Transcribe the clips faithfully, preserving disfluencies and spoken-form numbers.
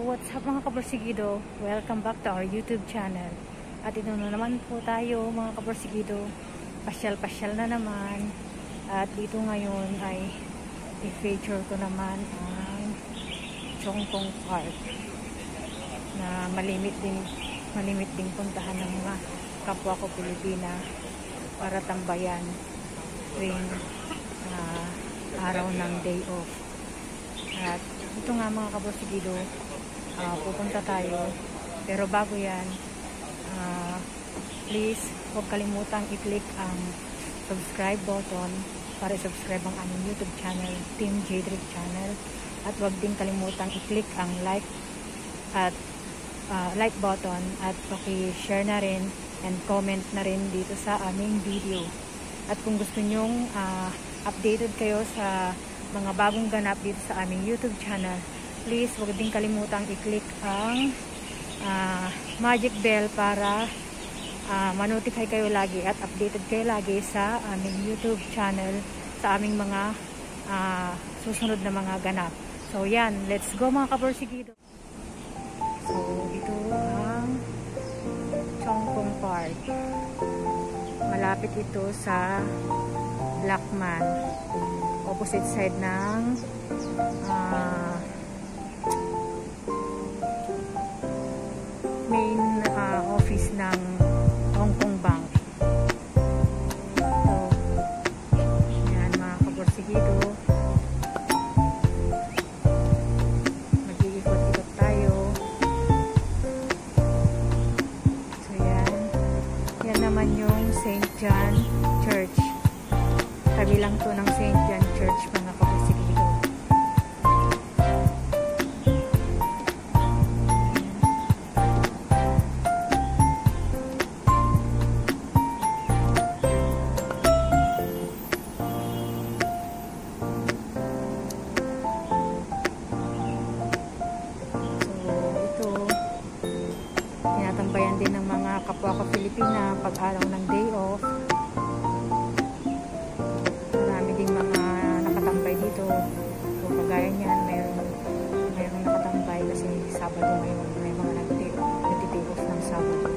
what's up mga kaborsigido? Welcome back to our YouTube channel. At ito na naman po tayo mga kaborsigido. Pasyal-pasyal na naman. At dito ngayon ay i-feature ko naman ang Cheung Park na malimit din, malimit din puntahan ng mga kapwa ko Pilipina para tambayan tuwing uh, araw ng day off. At ito nga mga kaborsigido, uh, pupunta tayo. Pero bago yan, uh, please huwag kalimutang i-click ang subscribe button para i-subscribe ang aming YouTube channel, Team J-Drip Channel. At huwag din kalimutang i-click ang like at uh, like button at paki-share na rin and comment na rin dito sa aming video. At kung gusto nyong uh, updated kayo sa mga bagong ganap dito sa aming YouTube channel, please huwag din kalimutang i-click ang uh, magic bell para uh, ma-notify kayo lagi at updated kayo lagi sa aming YouTube channel, sa aming mga uh, susunod na mga ganap. So yan, let's go mga kaborsigido. So ito ang Cheung Park. Malapit ito sa Blackman, opposite side ng uh, main uh, office ng Hong Kong Bank. So, yan mga kaborsigido, mag-iikot-ikot tayo. So yan, yan naman yung Saint John Church. Tabi lang to ng Saint John Church mga kaborsigido. Tinatambayan din ng mga kapwa ko Pilipina pag araw ng day off. Marami ding mga nakatambay dito. So kagaya niyan, mayroon mayroon nakatambay kasi Sabado ngayon, may mga nag-day off ng Sabado.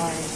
cars.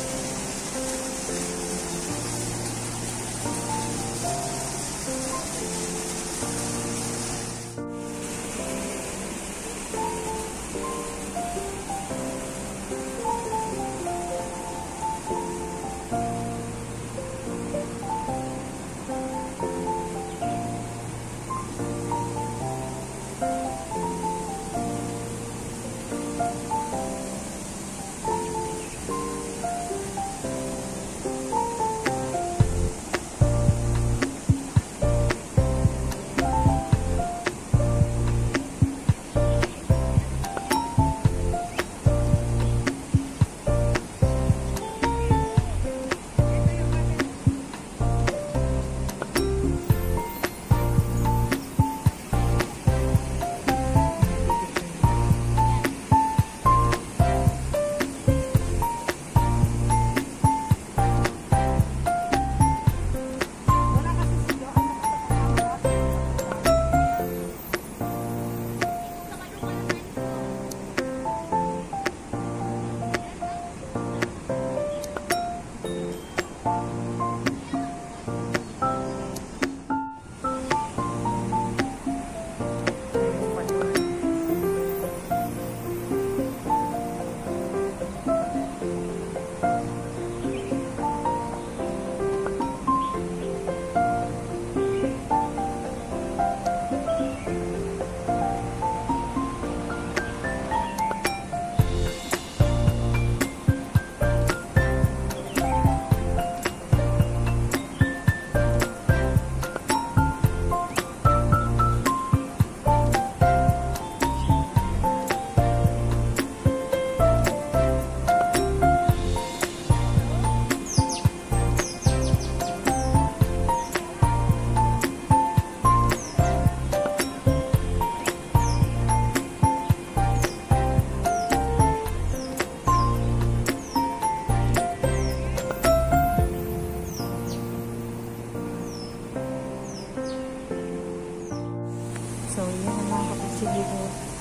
So, yun ang mga kapagsigido.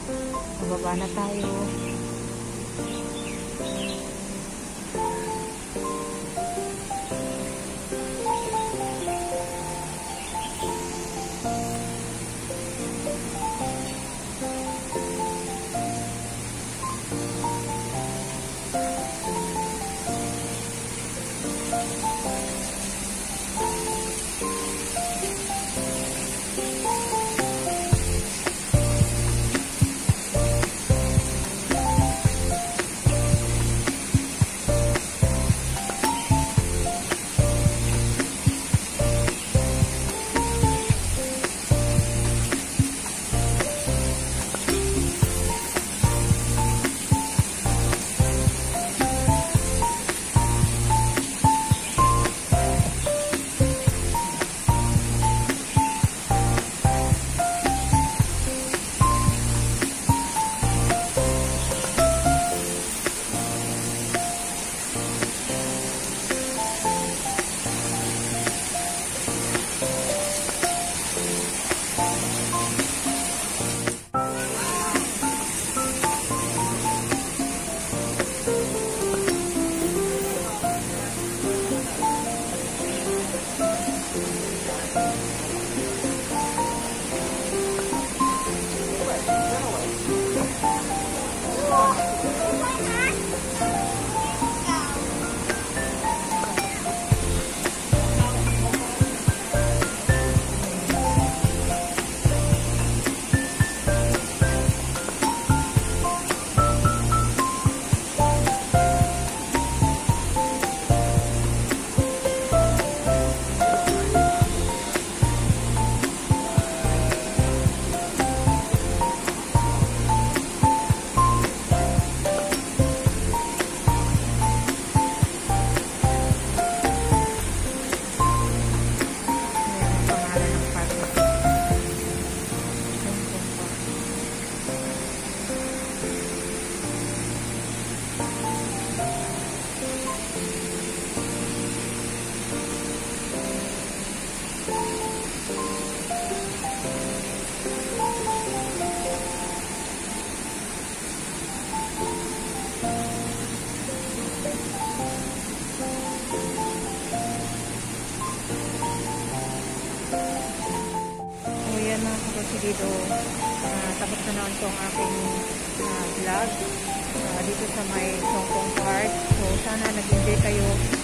Mababa na tayo. kaporsigido, uh, tapos na naman po ang aking uh, vlog uh, dito sa may Cheung Park. So sana nag-enjoy kayo